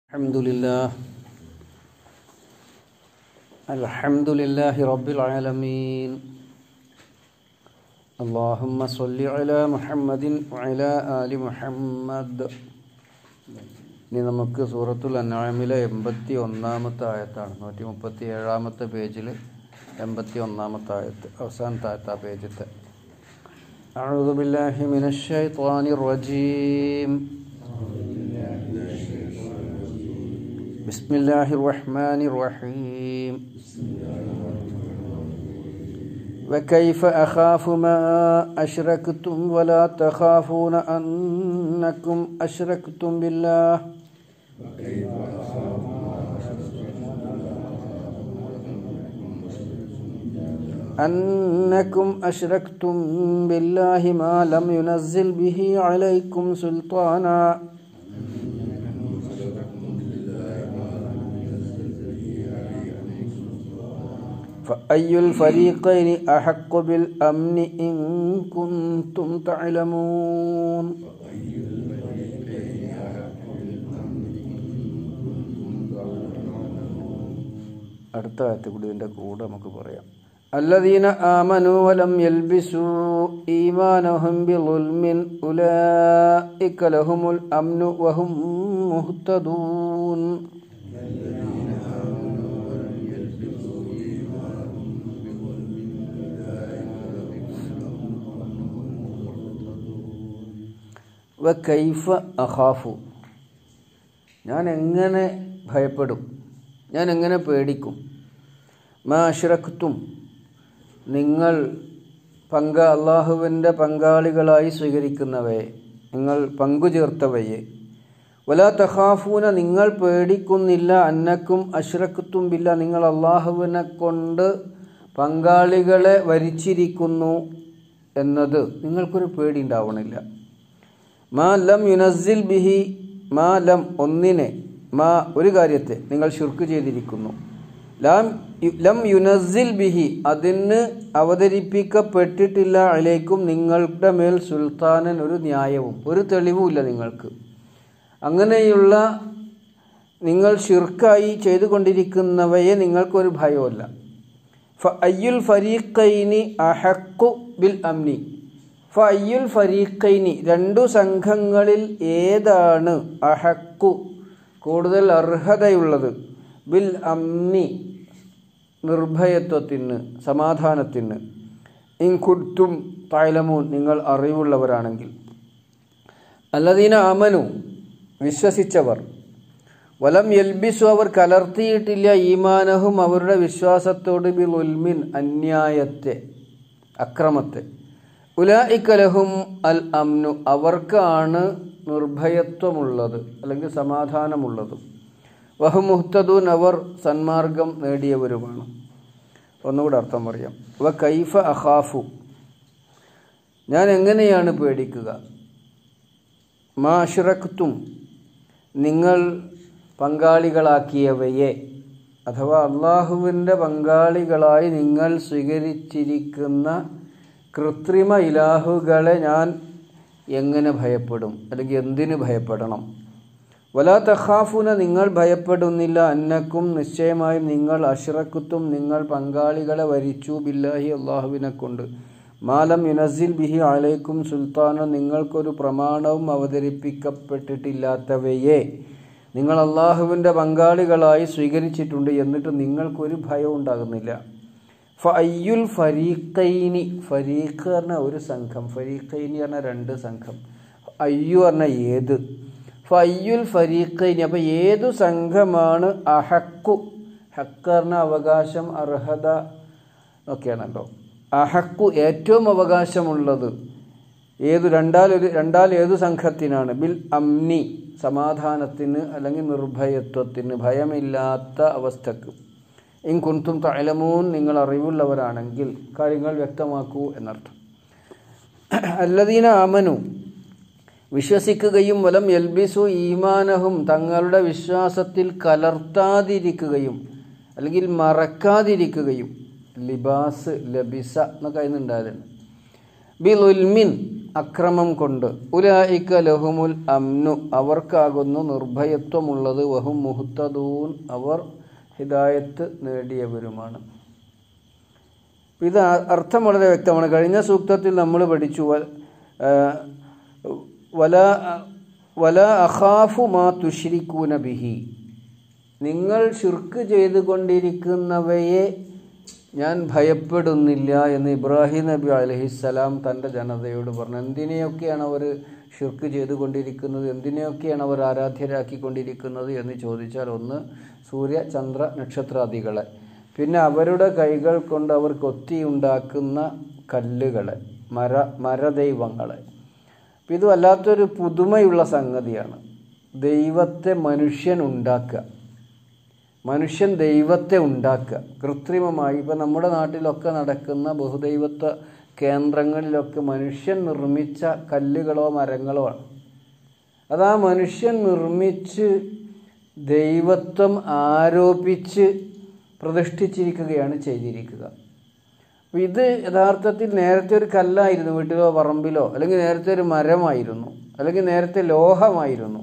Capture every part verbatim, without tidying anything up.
Alhamdulillah Alhamdulillahi Rabbil Alamin Allahumma salli ala Muhammadin wa ala ali Muhammad. ഇനി നമുക്ക് സൂറത്തുൽ അൻആമിലെ എൺപത്തി ഒന്നാമത്തെ ആയത്താണ്. നൂറ്റി മുപ്പത്തി ഏഴാമത്തെ പേജിൽ എൺപത്തി ഒന്നാമത്തെ ആയത്ത്, അവസാനത്തെ ആയത്ത് ആ പേജത്തെ. അഊദു ബില്ലാഹി മിനശ് ശൈത്വാനിർ റജീം. ബിസ്മില്ലാഹിർ റഹ്മാനിർ റഹീം. وكيف أخاف ما أشركتم ولا تخافون أنكم أشركتم بالله أنكم أشركتم بالله ما لم ينزل به عليكم سلطانا فأي الفريقين أحق بالأمن إن كنتم تعلمون. അടുത്ത ആയത്ത് കൂടി ഇതിൻ്റെ കൂടെ നമുക്ക് പറയാം. الذين آمنوا ولم يلبسوا إيمانهم بظلم أولئك لهم الأمن وهم مهتدون. വകൈഫ അഖാഫു, ഞാൻ എങ്ങനെ ഭയപ്പെടും, ഞാൻ എങ്ങനെ പേടിക്കും. മാ അശ്റക്തും, നിങ്ങൾ പങ്ക അള്ളാഹുവിൻ്റെ പങ്കാളികളായി സ്വീകരിക്കുന്നവയെ, നിങ്ങൾ പങ്കുചേർത്തവയെ. വലാ തഖാഫൂന, നിങ്ങൾ പേടിക്കുന്നില്ല. അന്നക്കും അശ്റക്തും ബില്ല, നിങ്ങൾ അള്ളാഹുവിനെ കൊണ്ട് പങ്കാളികളെ വരിച്ചിരിക്കുന്നു എന്നത് നിങ്ങൾക്കൊരു പേടി ഉണ്ടാവണില്ല. മാ ലം യുനസ്സിൽ ബിഹി, മാ ലം ഒന്നിനെ, മാ ഒരു കാര്യത്തെ നിങ്ങൾ ശിർക്ക് ചെയ്തിരിക്കുന്നു. ലാം ലം യുനസ്സിൽ ബിഹി, അതിന് അവതരിപ്പിക്കപ്പെട്ടിട്ടില്ല. അലൈക്കും, നിങ്ങളുടെ മേൽ സുൽത്താനൻ, ഒരു ന്യായവും ഒരു തെളിവുമില്ല നിങ്ങൾക്ക്. അങ്ങനെയുള്ള നിങ്ങൾ ശിർക്കായി ചെയ്തുകൊണ്ടിരിക്കുന്നവയെ നിങ്ങൾക്കൊരു ഭയമല്ല. ഫ അയ്യുൽ ഫരീഖൈനി അഹഖു ബിൽ അംനി, ഫയ്യുൽ ഫരീഖൈനി, രണ്ടു സംഘങ്ങളിൽ ഏതാണ് അഹക്കു, കൂടുതൽ അർഹതയുള്ളത്, ബിൽ അംനി, നിർഭയത്വത്തിന്, സമാധാനത്തിന്. ഇൻ കുൻതും തഅലമൂൻ, നിങ്ങൾ അറിവുള്ളവരാണെങ്കിൽ. അല്ലദീന ആമനു, വിശ്വസിച്ചവർ. വലം യൽബിസു, അവർ കലർത്തിയിട്ടില്ല. ഈമാനഹും, അവരുടെ വിശ്വാസത്തോട്, ബിൽ ഉൽമിൻ, അന്യായത്തെ, അക്രമത്തെ. ഉലൈക ലഹും അൽ അംനു, അവർക്കാണ് നിർഭയത്വമുള്ളത് അല്ലെങ്കിൽ സമാധാനമുള്ളത്. വഹും മുഹ്തദൂൻ, അവർ സന്മാർഗം നേടിയവരുമാണ്. ഒന്നുകൂടെ അർത്ഥം പറയാം. വ കൈഫ അഖാഫു, ഞാൻ എങ്ങനെയാണ് പേടിക്കുക. മാ അശ്റക്തും, നിങ്ങൾ പങ്കാളികളാക്കിയവയെ, അഥവാ അള്ളാഹുവിൻ്റെ പങ്കാളികളായി നിങ്ങൾ സ്വീകരിച്ചിരിക്കുന്ന കൃത്രിമ ഇലാഹുകളെ ഞാൻ എങ്ങനെ ഭയപ്പെടും, അല്ലെങ്കിൽ എന്തിനു ഭയപ്പെടണം. വലാ തഖാഫുന, നിങ്ങൾ ഭയപ്പെടുന്നില്ല. അന്നക്കും, നിശ്ചയമായും നിങ്ങൾ, അശ്റക്തും, നിങ്ങൾ പങ്കാളികളെ വരിച്ചു, ബില്ലാഹി, അള്ളാഹുവിനെ കൊണ്ട്. മാലം യുനസ്സിൽ ബിഹി അലൈക്കും സുൽത്താനോ, നിങ്ങൾക്കൊരു പ്രമാണവും അവതരിപ്പിക്കപ്പെട്ടിട്ടില്ലാത്തവയെ നിങ്ങൾ അള്ളാഹുവിൻ്റെ പങ്കാളികളായി സ്വീകരിച്ചിട്ടുണ്ട്. എന്നിട്ട് നിങ്ങൾക്കൊരു ഭയം ഉണ്ടാകുന്നില്ല. ഫയ്യുൽ ഫരീഖൈനി, ഫരീഖ് പറഞ്ഞാൽ ഒരു സംഘം, ഫരീഖൈനി പറഞ്ഞാൽ രണ്ട് സംഘം, അയ്യു പറഞ്ഞാൽ ഏത്. ഫയ്യുൽ ഫരീഖൈനി, അപ്പോൾ ഏതു സംഘമാണ് അഹക്കു, ഹക്ക് പറഞ്ഞാൽ അവകാശം, അർഹത ഒക്കെയാണല്ലോ. അഹക്കു, ഏറ്റവും അവകാശമുള്ളത്. ഏതു രണ്ടാൽ ഒരു രണ്ടാൽ ഏതു സംഘത്തിനാണ്. ബിൽ അംനി, സമാധാനത്തിന് അല്ലെങ്കിൽ നിർഭയത്വത്തിന്, ഭയമില്ലാത്ത അവസ്ഥക്ക്. ഇൻ കുൻതും തഅലമൂൻ, നിങ്ങൾ അറിവുള്ളവരാണെങ്കിൽ കാര്യങ്ങൾ വ്യക്തമാക്കൂ എന്നർത്ഥം. അല്ലദീന ആമനു, വിശ്വസിക്കുകയും, വലം യൽബിസു ഈമാനഹും, തങ്ങളുടെ വിശ്വാസത്തിൽ കലർത്താതിരിക്കുകയും അല്ലെങ്കിൽ മറക്കാതിരിക്കുകയും. ലിബാസ്, ലബിസ എന്നൊക്കെ അതിനുണ്ടായിരുന്നു. ബിൽ ഉൽമിൻ, അക്രമം കൊണ്ട്. ഉലൈക ലഹുമുൽ അംനു അവർക്കാകുന്നു നിർഭയത്വമുള്ളത്. വഹും മുഹ്തദൂൻ അവർ ഹിദായത്ത് നേടിയവരുമാണ്. ഇത് അർത്ഥം വളരെ വ്യക്തമാണ്. കഴിഞ്ഞ സൂക്തത്തിൽ നമ്മൾ പഠിച്ചു വല വല അഖാഫു മാ തുശ്രികൂന ബിഹി, നിങ്ങൾ ശിർക്ക് ചെയ്തുകൊണ്ടിരിക്കുന്നവയെ ഞാൻ ഭയപ്പെടുന്നില്ല എന്ന് ഇബ്രാഹിം നബി അലൈഹിസ്സലാം തൻ്റെ ജനതയോട് പറഞ്ഞു. എന്തിനെയൊക്കെയാണ് അവർ ശിർക്ക് ചെയ്തുകൊണ്ടിരിക്കുന്നത്, എന്തിനെയൊക്കെയാണ് അവർ ആരാധ്യരാക്കിക്കൊണ്ടിരിക്കുന്നത് എന്ന് ചോദിച്ചാൽ, ഒന്ന് സൂര്യ ചന്ദ്ര നക്ഷത്രാദികളെ, പിന്നെ അവരുടെ കൈകൾ കൊണ്ട് അവർ കൊത്തിയുണ്ടാക്കുന്ന കല്ലുകളെ, മര മരദൈവങ്ങളെ. അപ്പം ഇത് വല്ലാത്തൊരു പുതുമയുള്ള സംഗതിയാണ്. ദൈവത്തെ മനുഷ്യൻ ഉണ്ടാക്കുക, മനുഷ്യൻ ദൈവത്തെ ഉണ്ടാക്കുക കൃത്രിമമായി. ഇപ്പം നമ്മുടെ നാട്ടിലൊക്കെ നടക്കുന്ന ബഹുദൈവത്വ കേന്ദ്രങ്ങളിലൊക്കെ മനുഷ്യൻ നിർമ്മിച്ച കല്ലുകളോ മരങ്ങളോ ആണ്. അതാ മനുഷ്യൻ നിർമ്മിച്ച് ദൈവത്വം ആരോപിച്ച് പ്രതിഷ്ഠിച്ചിരിക്കുകയാണ് ചെയ്തിരിക്കുക. അപ്പോൾ ഇത് യഥാർത്ഥത്തിൽ നേരത്തെ ഒരു കല്ലായിരുന്നു വീട്ടിലോ പറമ്പിലോ, അല്ലെങ്കിൽ നേരത്തെ ഒരു മരമായിരുന്നു, അല്ലെങ്കിൽ നേരത്തെ ലോഹമായിരുന്നു.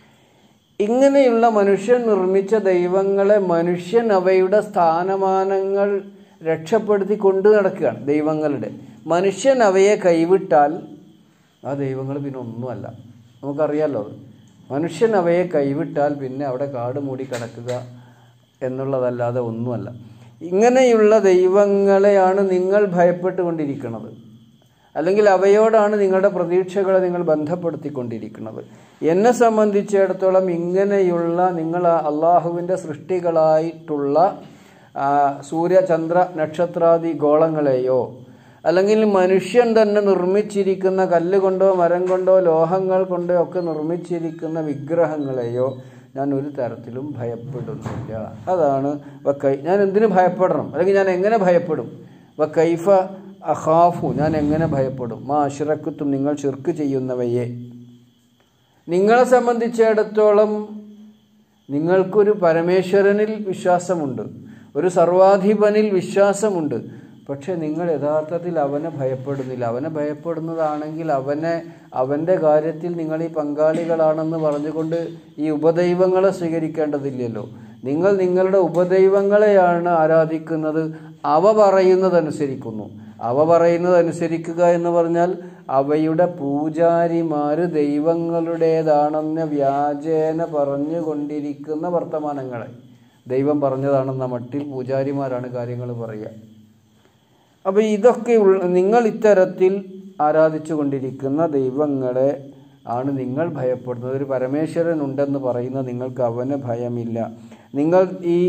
ഇങ്ങനെയുള്ള മനുഷ്യൻ നിർമ്മിച്ച ദൈവങ്ങളെ മനുഷ്യൻ അവയുടെ സ്ഥാനമാനങ്ങൾ രക്ഷപ്പെടുത്തി കൊണ്ടു നടക്കുകയാണ്. ദൈവങ്ങളുടെ മനുഷ്യൻ അവയെ കൈവിട്ടാൽ ആ ദൈവങ്ങൾ പിന്നെ ഒന്നുമല്ല. നമുക്കറിയാമല്ലോ അത്. മനുഷ്യൻ അവയെ കൈവിട്ടാൽ പിന്നെ അവിടെ കാട് മൂടി കിടക്കുക എന്നുള്ളതല്ലാതെ ഒന്നുമല്ല. ഇങ്ങനെയുള്ള ദൈവങ്ങളെയാണ് നിങ്ങൾ ഭയപ്പെട്ടുകൊണ്ടിരിക്കുന്നത്, അല്ലെങ്കിൽ അവയോടാണ് നിങ്ങളുടെ പ്രതീക്ഷകളെ നിങ്ങൾ ബന്ധപ്പെടുത്തിക്കൊണ്ടിരിക്കുന്നത്. എന്നെ സംബന്ധിച്ചിടത്തോളം ഇങ്ങനെയുള്ള നിങ്ങൾ അള്ളാഹുവിൻ്റെ സൃഷ്ടികളായിട്ടുള്ള സൂര്യ ചന്ദ്ര നക്ഷത്രാദി ഗോളങ്ങളെയോ, അല്ലെങ്കിൽ മനുഷ്യൻ തന്നെ നിർമ്മിച്ചിരിക്കുന്ന കല്ല് കൊണ്ടോ മരം കൊണ്ടോ ലോഹങ്ങൾ കൊണ്ടോ ഒക്കെ നിർമ്മിച്ചിരിക്കുന്ന വിഗ്രഹങ്ങളെയോ ഞാൻ ഒരു തരത്തിലും ഭയപ്പെടുന്നില്ല. അതാണ് വക്കൈ ഞാൻ എന്തിനു ഭയപ്പെടണം, അല്ലെങ്കിൽ ഞാൻ എങ്ങനെ ഭയപ്പെടും? വക്കൈഫ അഖാഫു ഞാൻ എങ്ങനെ ഭയപ്പെടും? മാ അശ്റക്തും നിങ്ങൾ ശിർക്ക് ചെയ്യുന്നവയെ. നിങ്ങളെ സംബന്ധിച്ചിടത്തോളം നിങ്ങൾക്കൊരു പരമേശ്വരനിൽ വിശ്വാസമുണ്ട്, ഒരു സർവാധിപനിൽ വിശ്വാസമുണ്ട്. പക്ഷെ നിങ്ങൾ യഥാർത്ഥത്തിൽ അവനെ ഭയപ്പെടുന്നില്ല. അവനെ ഭയപ്പെടുന്നതാണെങ്കിൽ അവനെ അവൻ്റെ കാര്യത്തിൽ നിങ്ങൾ ഈ പങ്കാളികളാണെന്ന് പറഞ്ഞുകൊണ്ട് ഈ ഉപദൈവങ്ങളെ സ്വീകരിക്കേണ്ടതില്ലല്ലോ. നിങ്ങൾ നിങ്ങളുടെ ഉപദൈവങ്ങളെയാണ് ആരാധിക്കുന്നത്. അവ പറയുന്നതനുസരിക്കുന്നു. അവ പറയുന്നതനുസരിക്കുക എന്ന് പറഞ്ഞാൽ അവയുടെ പൂജാരിമാർ ദൈവങ്ങളുടേതാണെന്ന് വ്യാജേന പറഞ്ഞുകൊണ്ടിരിക്കുന്ന വർത്തമാനങ്ങളെ ദൈവം പറഞ്ഞതാണെന്ന മട്ടിൽ പൂജാരിമാരാണ് കാര്യങ്ങൾ പറയുക. അപ്പോൾ ഇതൊക്കെ നിങ്ങൾ ഇത്തരത്തിൽ ആരാധിച്ചു കൊണ്ടിരിക്കുന്ന ദൈവങ്ങളെ ആണ് നിങ്ങൾ ഭയപ്പെടുന്നത്. ഒരു പരമേശ്വരൻ ഉണ്ടെന്ന് പറയുന്ന നിങ്ങൾക്ക് അവന് ഭയമില്ല. നിങ്ങൾ ഈ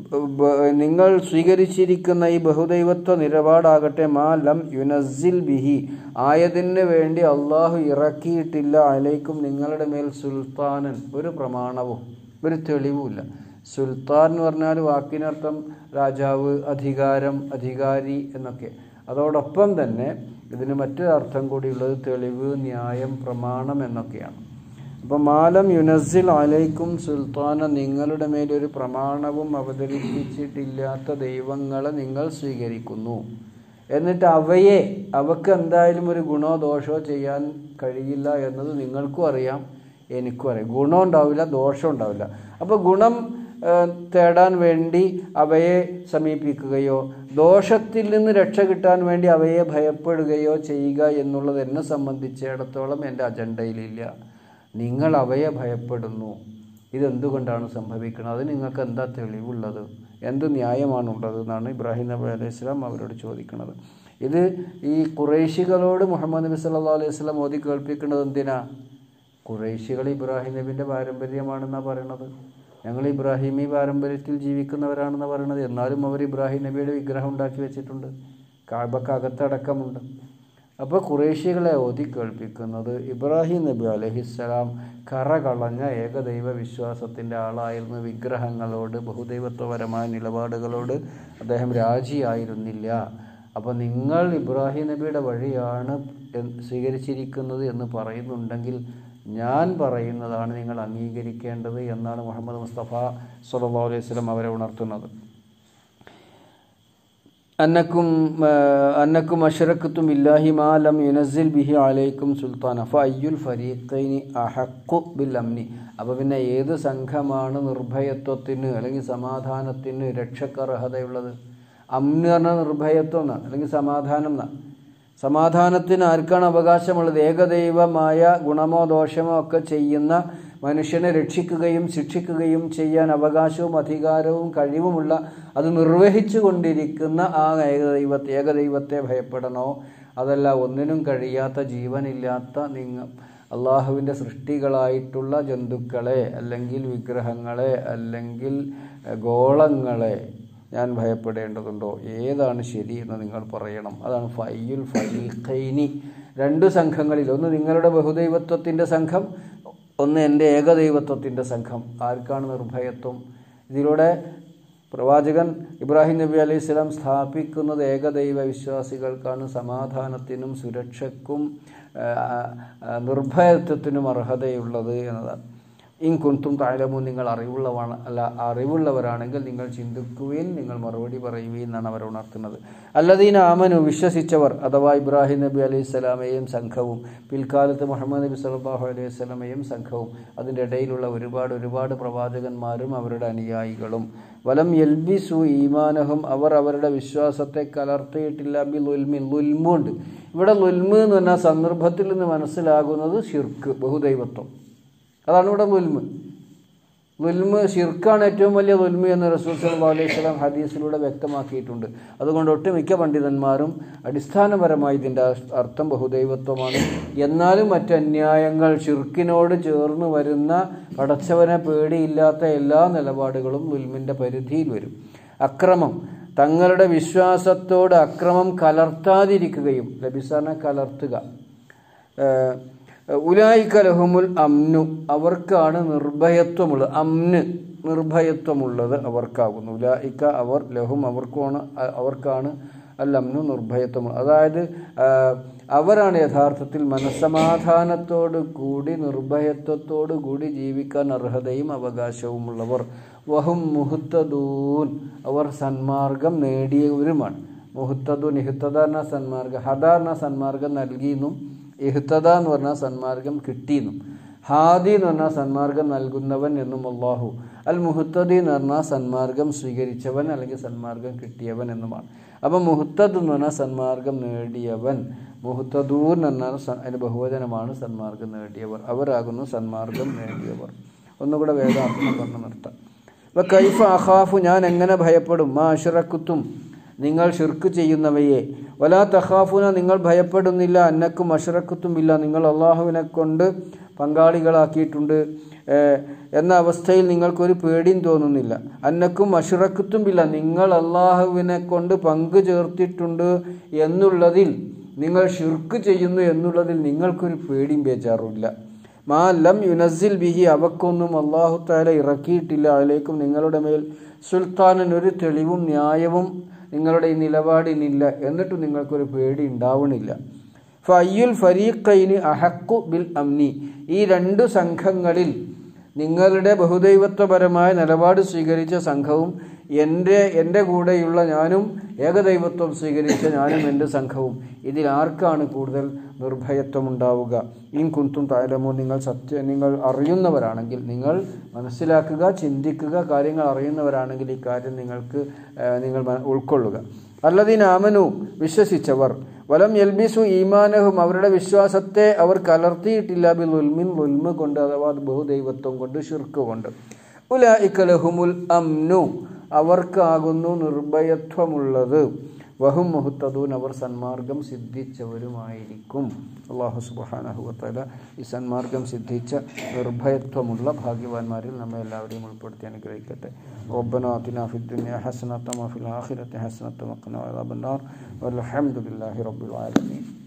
നിങ്ങൾ സ്വീകരിച്ചിരിക്കുന്ന ഈ ബഹുദൈവത്വ നിലപാടാകട്ടെ മാ ലം യുനസ്സിൽ ബിഹി ആയതിന് വേണ്ടി അള്ളാഹു ഇറക്കിയിട്ടില്ല അലൈക്കും നിങ്ങളുടെ മേൽ സുൽത്താനൻ ഒരു പ്രമാണവും ഒരു തെളിവുമില്ല. സുൽത്താൻ എന്ന് പറഞ്ഞാൽ വാക്കിനർത്ഥം രാജാവ്, അധികാരം, അധികാരി എന്നൊക്കെ. അതോടൊപ്പം തന്നെ ഇതിന് മറ്റൊരു അർത്ഥം കൂടിയുള്ളത് തെളിവ്, ന്യായം, പ്രമാണം എന്നൊക്കെയാണ്. അപ്പോൾ മാലം യുനസ്സിൽ അലൈക്കും സുൽത്താന നിങ്ങളുടെ മേലൊരു പ്രമാണവും അവതരിപ്പിച്ചിട്ടില്ലാത്ത ദൈവങ്ങളെ നിങ്ങൾ സ്വീകരിക്കുന്നു. എന്നിട്ട് അവയെ അവക്ക് എന്തായാലും ഒരു ഗുണോ ദോഷമോ ചെയ്യാൻ കഴിയില്ല എന്നത് നിങ്ങൾക്കും അറിയാം, എനിക്കും അറിയാം. ഗുണം ഉണ്ടാവില്ല, ദോഷം ഉണ്ടാവില്ല. അപ്പോൾ ഗുണം തേടാൻ വേണ്ടി അവയെ സമീപിക്കുകയോ ദോഷത്തിൽ നിന്ന് രക്ഷ കിട്ടാൻ വേണ്ടി അവയെ ഭയപ്പെടുകയോ ചെയ്യുക എന്നുള്ളത് എന്നെ സംബന്ധിച്ചിടത്തോളം എൻ്റെ അജണ്ടയിലില്ല. നിങ്ങൾ അവയെ ഭയപ്പെടുന്നു. ഇതെന്തുകൊണ്ടാണ് സംഭവിക്കുന്നത്? അത് നിങ്ങൾക്ക് എന്താ തെളിവുള്ളത്? എന്ത് ന്യായമാണുള്ളത് എന്നാണ് ഇബ്രാഹിം നബി അലൈഹി സ്വലാം അവരോട് ചോദിക്കുന്നത്. ഇത് ഈ ഖുറൈശികളോട് മുഹമ്മദ് നബി സല്ലല്ലാഹു അലൈഹി വസല്ലം ഓതി കേൾപ്പിക്കുന്നത് എന്തിനാ? ഖുറൈശികൾ ഇബ്രാഹിം നബിൻ്റെ പാരമ്പര്യമാണെന്നാണ് പറയണത്. ഞങ്ങൾ ഇബ്രാഹിമി പാരമ്പര്യത്തിൽ ജീവിക്കുന്നവരാണെന്നാണ് പറയണത്. എന്നാലും അവർ ഇബ്രാഹിം നബിയുടെ വിഗ്രഹം ഉണ്ടാക്കി വെച്ചിട്ടുണ്ട്, കാബക്കകത്തടക്കമുണ്ട്. അപ്പോൾ ഖുറൈശികളെ ഓതി കേൾപ്പിക്കുന്നത് ഇബ്രാഹിം നബി അലൈഹിസ്സലാം കറ കളഞ്ഞ ഏകദൈവ വിശ്വാസത്തിൻ്റെ ആളായിരുന്നു. വിഗ്രഹങ്ങളോട്, ബഹുദൈവത്വപരമായ നിലപാടുകളോട് അദ്ദേഹം രാജിയായിരുന്നില്ല. അപ്പോൾ നിങ്ങൾ ഇബ്രാഹിം നബിയുടെ വഴിയാണ് സ്വീകരിച്ചിരിക്കുന്നത് എന്ന് പറയുന്നുണ്ടെങ്കിൽ ഞാൻ പറയുന്നതാണ് നിങ്ങൾ അംഗീകരിക്കേണ്ടത് എന്നാണ് മുഹമ്മദ് മുസ്തഫ സ്വല്ലല്ലാഹു അലൈഹി വസല്ലം അവരെ ഉണർത്തുന്നത്. അന്നക്കും അന്നക്കും അഷ്റക്തും ബില്ലാഹി മാ ലം യുനസ്സിൽ ബിഹി അലൈക്കും സുൽത്താന ഫഅയ്യുൽ ഫരീഖൈനി അഹഖു ബിൽ അംനി. അപ്പോൾ പിന്നെ ഏത് സംഘമാണ് നിർഭയത്വത്തിന് അല്ലെങ്കിൽ സമാധാനത്തിന് രക്ഷക്കർഹതയുള്ളത്? അംന് പറഞ്ഞാൽ നിർഭയത്വം എന്നാണ്, അല്ലെങ്കിൽ സമാധാനം എന്നാണ്. സമാധാനത്തിന് ആർക്കാണ് അവകാശമുള്ളത്? ഏകദൈവമായ ഗുണമോ ദോഷമോ ഒക്കെ ചെയ്യുന്ന മനുഷ്യനെ രക്ഷിക്കുകയും ശിക്ഷിക്കുകയും ചെയ്യാൻ അവകാശവും അധികാരവും കഴിവുമുള്ള അത് നിർവഹിച്ചു കൊണ്ടിരിക്കുന്ന ആ ഏകദൈവത്തെ ഏകദൈവത്തെ ഭയപ്പെടണോ? അതല്ല ഒന്നിനും കഴിയാത്ത ജീവനില്ലാത്ത നിങ്ങൾ അള്ളാഹുവിൻ്റെ സൃഷ്ടികളായിട്ടുള്ള ജന്തുക്കളെ അല്ലെങ്കിൽ വിഗ്രഹങ്ങളെ അല്ലെങ്കിൽ ഗോളങ്ങളെ ഞാൻ ഭയപ്പെടേണ്ടതുണ്ടോ? ഏതാണ് ശരി എന്ന് നിങ്ങൾ പറയണം. അതാണ് ഫയ്യുൽ ഫരീഖൈനി. രണ്ട് സംഘങ്ങളിൽ, ഒന്ന് നിങ്ങളുടെ ബഹുദൈവത്വത്തിൻ്റെ സംഘം, ഒന്ന് എൻ്റെ ഏകദൈവത്വത്തിൻ്റെ സംഘം. ആർക്കാണ് നിർഭയത്വം? ഇതിലൂടെ പ്രവാചകൻ ഇബ്രാഹിം നബി അലൈഹി സ്വലാം സ്ഥാപിക്കുന്നത് ഏകദൈവ വിശ്വാസികൾക്കാണ് സമാധാനത്തിനും സുരക്ഷയ്ക്കും നിർഭയത്വത്തിനും അർഹതയുള്ളത് എന്നതാണ്. ഇൻ കുന്തും തഅലമൂൻ, നിങ്ങൾ അറിവുള്ളവാണ് അല്ല അറിവുള്ളവരാണെങ്കിൽ നിങ്ങൾ ചിന്തിക്കുകയും നിങ്ങൾ മറുപടി പറയുകയും എന്നാണ് അവർ ഉണർത്തുന്നത്. അല്ലദീന ആമനു, വിശ്വസിച്ചവർ, അഥവാ ഇബ്രാഹിം നബി അലൈഹി സ്വലാമയും സംഘവും പിൽക്കാലത്ത് മുഹമ്മദ് നബി സല്ലല്ലാഹു അലൈഹി വസല്ലമയും സംഘവും, അതിൻ്റെ ഇടയിലുള്ള ഒരുപാട് ഒരുപാട് പ്രവാചകന്മാരും അവരുടെ അനുയായികളും. വലം യൽബിസു ഈമാനഹും, അവർ അവരുടെ വിശ്വാസത്തെ കലർത്തിയിട്ടില്ല ബി ലുൽമി, ലുൽമുണ്ട്. ഇവിടെ ലുൽമ് എന്ന് പറഞ്ഞാൽ സന്ദർഭത്തിൽ നിന്ന് മനസ്സിലാകുന്നത് ഷിർക്ക്, ബഹുദൈവത്വം. അതാണ് ഇവിടെ ലുൽമ്. ലുൽമ് ഷിർക്കാണ് ഏറ്റവും വലിയ ലുൽമ് എന്ന് റസൂൽ സല്ലല്ലാഹു അലൈഹി വസല്ലം ഹദീസിലൂടെ വ്യക്തമാക്കിയിട്ടുണ്ട്. അതുകൊണ്ട് ഒട്ടുമിക്ക പണ്ഡിതന്മാരും അടിസ്ഥാനപരമായി ഇതിൻ്റെ അർത്ഥം ബഹുദൈവത്വമാണ്. എന്നാലും മറ്റന്യായങ്ങൾ, ഷിർക്കിനോട് ചേർന്ന് വരുന്ന പടച്ചവനെ പേടിയില്ലാത്ത എല്ലാ നിലപാടുകളും ലുൽമിൻ്റെ പരിധിയിൽ വരും. അക്രമം, തങ്ങളുടെ വിശ്വാസത്തോട് അക്രമം കലർത്താതിരിക്കുകയും, ലബിസാനെ കലർത്തുക. ഉലായിക ലഹുമുൽ അംനു, അവർക്കാണ് നിർഭയത്വമുള്ളത്. അംന്, നിർഭയത്വമുള്ളത് അവർക്കാകുന്നു. ഉലായിക, അവർ, ലഹും, അവർക്കാണ് അവർക്കാണ് അൽ അംനു, നിർഭയത്വമുള്ളത്. അതായത് അവരാണ് യഥാർത്ഥത്തിൽ മനസ്സമാധാനത്തോടു കൂടി നിർഭയത്വത്തോടു കൂടി ജീവിക്കാൻ അർഹതയും അവകാശവുമുള്ളവർ. വഹും മുഹ്തദൂൻ, അവർ സന്മാർഗം നേടിയവരുമാണ്. മുഹ്തദൂൻ, ഇഹ്തദ എന്ന സന്മാർഗം, ഹദ എന്ന സന്മാർഗം നൽകിയെന്നും ഇഹ്തദ എന്ന് പറഞ്ഞാൽ സന്മാർഗം കിട്ടിയെന്നും, ഹാദി എന്ന് പറഞ്ഞാൽ സന്മാർഗം നൽകുന്നവൻ എന്നും അള്ളാഹു, അൽ മുഹ്തദി എന്ന് പറഞ്ഞാൽ സന്മാർഗം സ്വീകരിച്ചവൻ അല്ലെങ്കിൽ സന്മാർഗം കിട്ടിയവൻ എന്നുമാണ്. അപ്പം മുഹ്തദ് എന്ന് പറഞ്ഞാൽ സന്മാർഗം നേടിയവൻ, മുഹ്തദൂൻ എന്നാൽ അതിൻ്റെ ബഹുവചനമാണ് സന്മാർഗം നേടിയവർ. അവരാകുന്നു സന്മാർഗം നേടിയവർ. ഒന്നുകൂടെ വേദാർത്ഥം പറഞ്ഞു നിർത്താം. അപ്പോൾ കൈഫ അഖാഫു, ഞാൻ എങ്ങനെ ഭയപ്പെടും, മാ അശ്റക്തും, നിങ്ങൾ ഷിർക്ക് ചെയ്യുന്നവയെ, വലാ തഖാഫുന, നിങ്ങൾ ഭയപ്പെടുന്നില്ല, അന്നക്കും അശ്റക്തും ഇല്ല, നിങ്ങൾ അള്ളാഹുവിനെ കൊണ്ട് പങ്കാളികളാക്കിയിട്ടുണ്ട് എന്ന അവസ്ഥയിൽ നിങ്ങൾക്കൊരു പേടിയും തോന്നുന്നില്ല. അന്നക്കും അശ്റക്തും ഇല്ല, നിങ്ങൾ അള്ളാഹുവിനെ കൊണ്ട് പങ്കു ചേർത്തിട്ടുണ്ട് എന്നുള്ളതിൽ, നിങ്ങൾ ഷിർക്ക് ചെയ്യുന്നു എന്നുള്ളതിൽ നിങ്ങൾക്കൊരു പേടിയും ബേജാറുമില്ല. മാ ലം യുനസ്സിൽ ബിഹി, അവക്കൊന്നും അള്ളാഹു തആല ഇറക്കിയിട്ടില്ല, അലൈക്കും, നിങ്ങളുടെ മേൽ, സുൽത്താനൻ, ഒരു തെളിവും ന്യായവും നിങ്ങളുടെ ഈ നിലപാടിനില്ല, എന്നിട്ടും നിങ്ങൾക്കൊരു പേടി ഉണ്ടാവണില്ല. ഫയ്യുൽ ഫരീഖൈനി അഹഖു ബിൽ അംനി, ഈ രണ്ടു സംഘങ്ങളിൽ നിങ്ങളുടെ ബഹുദൈവത്വപരമായ നിലപാട് സ്വീകരിച്ച സംഘവും എൻ്റെ എൻ്റെ കൂടെയുള്ള ഞാനും ഏകദൈവത്വം സ്വീകരിച്ച ഞാനും എൻ്റെ സംഘവും, ഇതിൽ ആർക്കാണ് കൂടുതൽ നിർഭയത്വമുണ്ടാവുക? ഇൻ കുന്തും തഅലമൂൻ, നിങ്ങൾ സത്യ നിങ്ങൾ അറിയുന്നവരാണെങ്കിൽ, നിങ്ങൾ മനസ്സിലാക്കുക, ചിന്തിക്കുക, കാര്യങ്ങൾ അറിയുന്നവരാണെങ്കിൽ ഈ കാര്യം നിങ്ങൾക്ക് നിങ്ങൾ ഉൾക്കൊള്ളുക. അല്ലദീന ആമനു, വിശ്വസിച്ചവർ, വലം യൽബിസു ഈമാനഹും, അവരുടെ വിശ്വാസത്തെ അവർ കലർത്തിയിട്ടില്ല ബിൽ ലുൽമിൻ, ലുൽമ് കൊണ്ട്, അഥവാ ബഹുദൈവത്വം കൊണ്ട്, ശിർക്ക് കൊണ്ട്. ഉലൈക ലഹുമുൽ അംനു, അവർക്കാകുന്നു നിർഭയത്വമുള്ളത്. വഹും മുഹ്തദൂൻ, അവർ സന്മാർഗം സിദ്ധിച്ചവരുമായിരിക്കും. അല്ലാഹു സുബ്ഹാനഹു വ തആല ഈ സന്മാർഗം സിദ്ധിച്ച നിർഭയത്വമുള്ള ഭാഗ്യവാന്മാരിൽ നമ്മെ എല്ലാവരെയും ഉൾപ്പെടുത്തി അനുഗ്രഹിക്കട്ടെ. റബ്ബനാ ആതിനാ ഫിദ് ദുനിയാ ഹസനത്തൻ വഫിൽ ആഖിറതി ഹസനത്തൻ വഖിനാ അദാബന്നാർ. വൽഹംദുലില്ലാഹി റബ്ബിൽ ആലമീൻ.